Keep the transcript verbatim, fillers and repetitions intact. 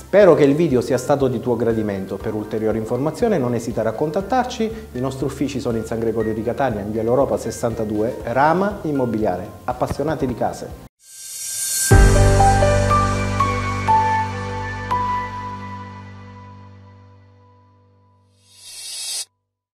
Spero che il video sia stato di tuo gradimento. Per ulteriori informazioni non esitare a contattarci. I nostri uffici sono in San Gregorio di Catania, in via L'Europa sessantadue, Rama Immobiliare. Appassionati di case.